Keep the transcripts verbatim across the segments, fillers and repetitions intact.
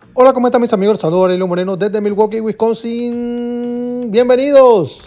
Hola, ¿cómo están mis amigos? Saludos a Aurelio Moreno desde Milwaukee, Wisconsin. Bienvenidos.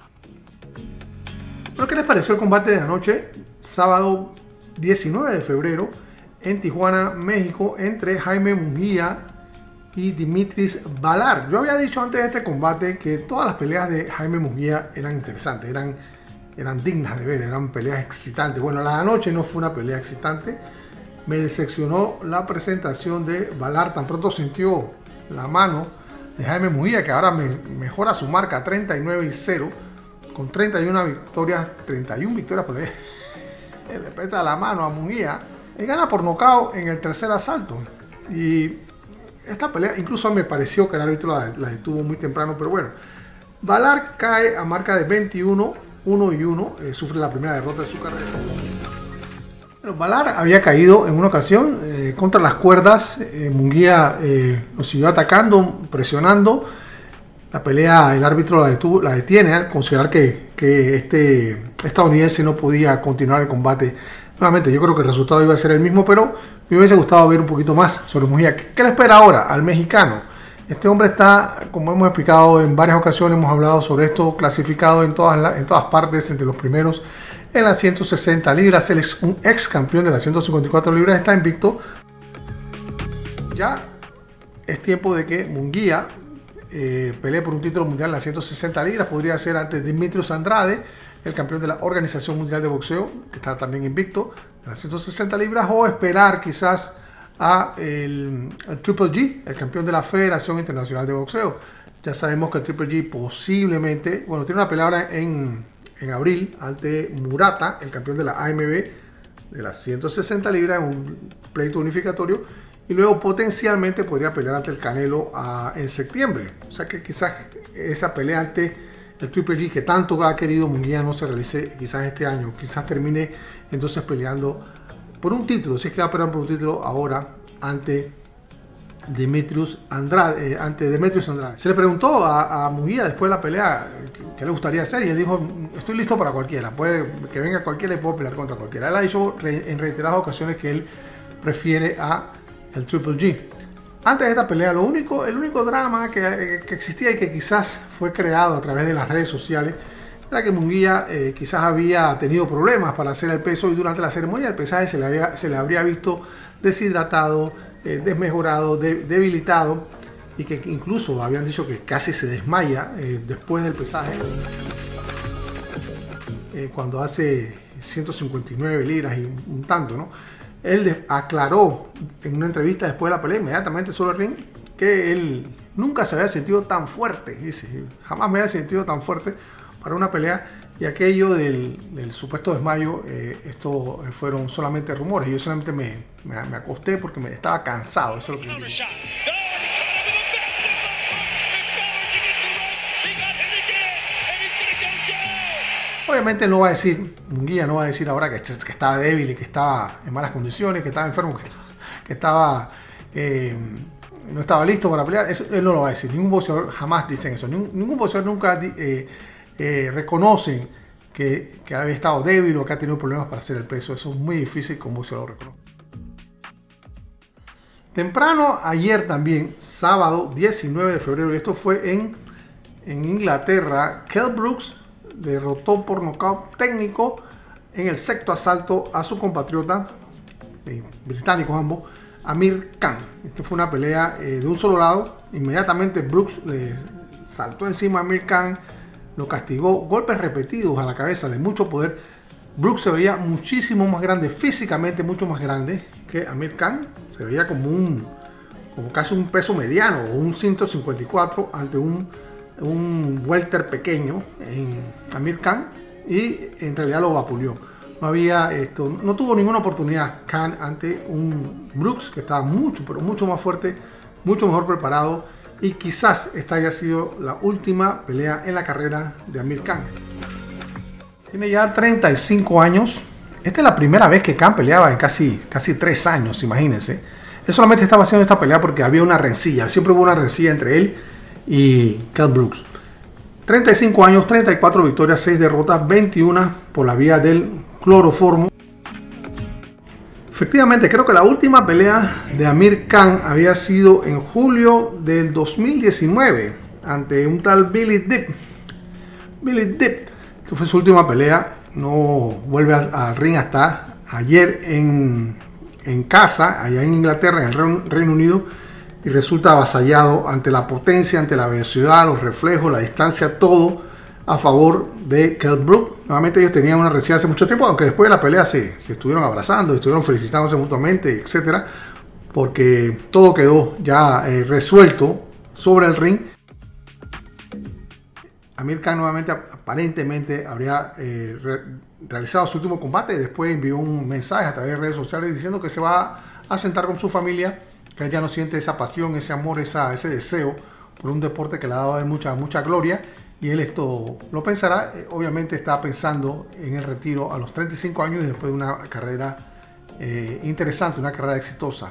¿Pero qué les pareció el combate de anoche, sábado diecinueve de febrero, en Tijuana, México, entre Jaime Munguía y Dimitris Balaar? Yo había dicho antes de este combate que todas las peleas de Jaime Munguía eran interesantes, eran, eran dignas de ver, eran peleas excitantes. Bueno, la de anoche no fue una pelea excitante. Me decepcionó la presentación de Balaar. Tan pronto sintió la mano de Jaime Munguía, que ahora me, mejora su marca a treinta y nueve y cero, con treinta y una victorias, treinta y una victorias por ahí. Le pesa la mano a Munguía. Él gana por nocaut en el tercer asalto. Y esta pelea, incluso me pareció que el árbitro la, la detuvo muy temprano, pero bueno. Balaar cae a marca de veintiuno, uno y uno, eh, sufre la primera derrota de su carrera. Bueno, Balaar había caído en una ocasión eh, contra las cuerdas. eh, Munguía eh, lo siguió atacando, presionando. La pelea, el árbitro la, detuvo, la detiene al considerar que, que este estadounidense no podía continuar el combate. Nuevamente, yo creo que el resultado iba a ser el mismo, pero me hubiese gustado ver un poquito más sobre Munguía. ¿Qué, qué le espera ahora al mexicano? Este hombre está, como hemos explicado en varias ocasiones, hemos hablado sobre esto, clasificado en todas, la, en todas partes, entre los primeros en las ciento sesenta libras. Él es un ex campeón de las ciento cincuenta y cuatro libras, está invicto. Ya es tiempo de que Munguía eh, pelee por un título mundial en las ciento sesenta libras. Podría ser ante Demetrius Andrade, el campeón de la Organización Mundial de Boxeo, que está también invicto en las ciento sesenta libras, o esperar quizás a el, el Triple G, el campeón de la Federación Internacional de Boxeo. Ya sabemos que el Triple G posiblemente, bueno, tiene una pelea ahora en en abril ante Murata, el campeón de la A M B de las ciento sesenta libras, en un pleito unificatorio, y luego potencialmente podría pelear ante el Canelo a, en septiembre. O sea que quizás esa pelea ante el Triple G que tanto ha querido Munguía no se realice quizás este año. Quizás termine entonces peleando por un título, si es que va a pelear por un título ahora ante Demetrius Andrade, eh, ante Demetrius Andrade. Se le preguntó a, a Munguía después de la pelea qué le gustaría hacer, y él dijo: estoy listo para cualquiera, puede que venga cualquiera y puedo pelear contra cualquiera. Él ha dicho re, en reiteradas ocasiones que él prefiere a el Triple G. Antes de esta pelea, lo único, el único drama que, que existía y que quizás fue creado a través de las redes sociales era que Munguía eh, quizás había tenido problemas para hacer el peso, y durante la ceremonia del pesaje se le, había, se le habría visto deshidratado, eh, desmejorado, de, debilitado, y que incluso habían dicho que casi se desmaya eh, después del pesaje, eh, cuando hace ciento cincuenta y nueve libras y un tanto, ¿no? Él aclaró en una entrevista después de la pelea, inmediatamente sobre el ring, que él nunca se había sentido tan fuerte. Dice: jamás me había sentido tan fuerte para una pelea, y aquello del, del supuesto desmayo, eh, esto fueron solamente rumores. Yo solamente me, me, me acosté porque me estaba cansado. Eso es lo que yo digo. Obviamente no va a decir, Munguía no va a decir ahora que, que estaba débil y que estaba en malas condiciones, que estaba enfermo, que estaba, que estaba eh, no estaba listo para pelear. Eso él no lo va a decir. Ningún boxeador jamás dicen eso. Ningún, ningún boxeador nunca eh, eh, reconocen que, que había estado débil o que ha tenido problemas para hacer el peso. Eso es muy difícil que un boxeador lo reconozca. Temprano ayer también, sábado diecinueve de febrero, y esto fue en, en Inglaterra, Kell Brooks derrotó por nocaut técnico en el sexto asalto a su compatriota, eh, británicos ambos, Amir Khan. Esta fue una pelea eh, de un solo lado. Inmediatamente Brooks le saltó encima a Amir Khan, lo castigó, golpes repetidos a la cabeza de mucho poder. Brooks se veía muchísimo más grande, físicamente mucho más grande que Amir Khan. Se veía como un como casi un peso mediano, o un ciento cincuenta y cuatro ante un un welter pequeño en Amir Khan, y en realidad lo vapuleó. No había esto, no tuvo ninguna oportunidad Khan ante un Brooks que estaba mucho, pero mucho más fuerte, mucho mejor preparado, y quizás esta haya sido la última pelea en la carrera de Amir Khan. Tiene ya treinta y cinco años. Esta es la primera vez que Khan peleaba en casi, casi tres años, imagínense. Él solamente estaba haciendo esta pelea porque había una rencilla, siempre hubo una rencilla entre él y Kell Brooks. treinta y cinco años, treinta y cuatro victorias, seis derrotas, veintiuna por la vía del cloroformo. Efectivamente, creo que la última pelea de Amir Khan había sido en julio del dos mil diecinueve ante un tal Billy Dip. Billy Dip. Esta fue su última pelea. No vuelve al, al ring hasta ayer en, en casa, allá en Inglaterra, en el Reino, Reino Unido, y resulta avasallado ante la potencia, ante la velocidad, los reflejos, la distancia, todo a favor de Kell Brook. Nuevamente ellos tenían una rencilla hace mucho tiempo, aunque después de la pelea se, se estuvieron abrazando, estuvieron felicitándose mutuamente, etcétera, porque todo quedó ya eh, resuelto sobre el ring. Amir Khan nuevamente aparentemente habría eh, re realizado su último combate y después envió un mensaje a través de redes sociales diciendo que se va a sentar con su familia, que él ya no siente esa pasión, ese amor, esa, ese deseo por un deporte que le ha dado a él mucha, mucha gloria. Y él esto lo pensará, obviamente está pensando en el retiro a los treinta y cinco años y después de una carrera eh, interesante, una carrera exitosa.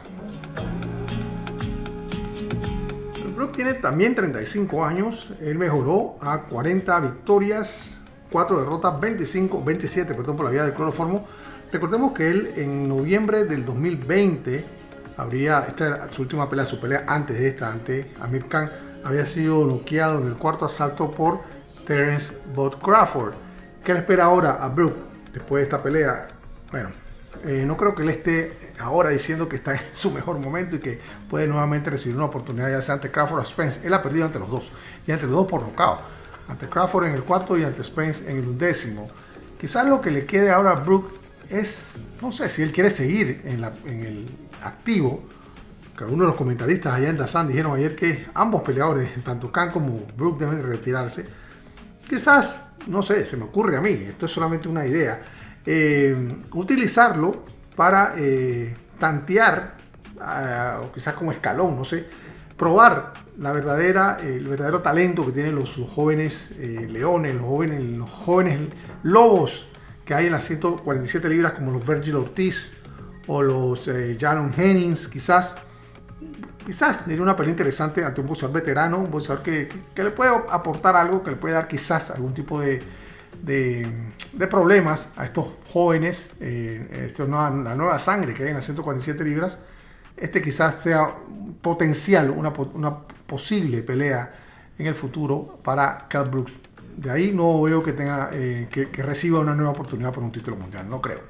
Brook tiene también treinta y cinco años, él mejoró a cuarenta victorias, cuatro derrotas, veinticinco, veintisiete, perdón, por la vía del cloroformo. Recordemos que él en noviembre del dos mil veinte, habría, esta era su última pelea, su pelea antes de esta, ante Amir Khan, había sido noqueado en el cuarto asalto por Terence Bud Crawford. ¿Qué le espera ahora a Brook después de esta pelea? Bueno, eh, no creo que él esté ahora diciendo que está en su mejor momento y que puede nuevamente recibir una oportunidad ya sea ante Crawford o Spence. Él ha perdido ante los dos, y ante los dos por nocaut. Ante Crawford en el cuarto y ante Spence en el undécimo. Quizás lo que le quede ahora a Brook es, no sé, si él quiere seguir en, la, en el activo. Que algunos de los comentaristas allá en Dazn dijeron ayer que ambos peleadores, tanto Khan como Brook, deben retirarse. Quizás, no sé, se me ocurre a mí, esto es solamente una idea, eh, utilizarlo para eh, tantear, uh, o quizás como escalón, no sé, probar la verdadera, eh, el verdadero talento que tienen los, los jóvenes eh, leones, los jóvenes, los jóvenes lobos que hay en las ciento cuarenta y siete libras, como los Vergil Ortiz o los eh, Jaron Hennings, quizás. Quizás sería una pelea interesante ante un boxeador veterano, un boxeador que, que, que le puede aportar algo, que le puede dar quizás algún tipo de, de, de problemas a estos jóvenes, eh, esto es una, la nueva sangre que hay en las ciento cuarenta y siete libras. Este quizás sea potencial, una, una posible pelea en el futuro para Kell Brooks. De ahí no veo que, tenga, eh, que, que reciba una nueva oportunidad por un título mundial, no creo.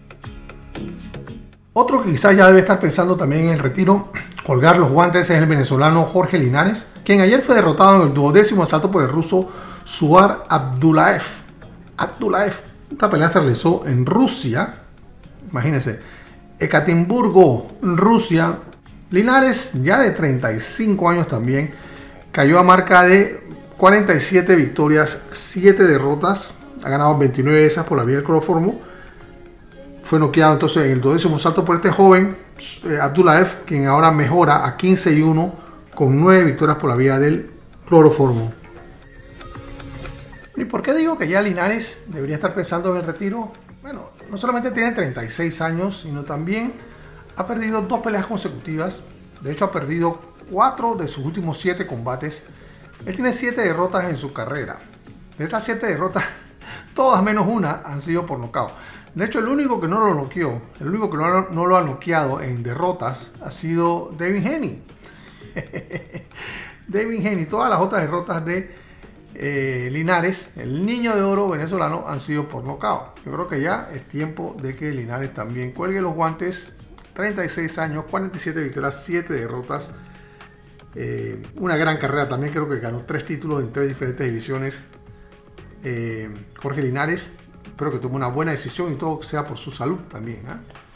Otro que quizás ya debe estar pensando también en el retiro, colgar los guantes, es el venezolano Jorge Linares, quien ayer fue derrotado en el duodécimo asalto por el ruso Suar Abdulaev. Abdulaev. Esta pelea se realizó en Rusia, imagínense, Ekaterimburgo, Rusia. Linares, ya de treinta y cinco años también, cayó a marca de cuarenta y siete victorias, siete derrotas, ha ganado veintinueve de esas por la vía del cloroformo. Fue noqueado entonces en el duodécimo asalto por este joven eh, Abdulaev, quien ahora mejora a quince y uno con nueve victorias por la vía del cloroformo. ¿Y por qué digo que ya Linares debería estar pensando en el retiro? Bueno, no solamente tiene treinta y seis años, sino también ha perdido dos peleas consecutivas. De hecho, ha perdido cuatro de sus últimos siete combates. Él tiene siete derrotas en su carrera. De estas siete derrotas, todas menos una han sido por nocaut. De hecho, el único que no lo noqueó, el único que no, no lo ha noqueado en derrotas ha sido Devin Haney. Devin Haney, todas las otras derrotas de eh, Linares, el niño de oro venezolano, han sido por nocaut. Yo creo que ya es tiempo de que Linares también cuelgue los guantes. treinta y seis años, cuarenta y siete victorias, siete derrotas. Eh, una gran carrera también, creo que ganó tres títulos en tres diferentes divisiones. Eh, Jorge Linares. Espero que tome una buena decisión y todo sea por su salud también, ¿eh?